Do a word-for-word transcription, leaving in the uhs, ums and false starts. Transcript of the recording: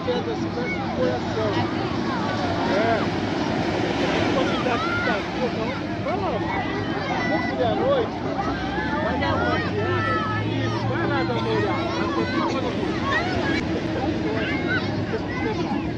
pedra assim, parece um coração. É. Uma cidade que está aqui, então, vai lá. Quando tiver à noite, vai dar uma olhada. Isso, vai lá dar uma olhada. Vai continuar no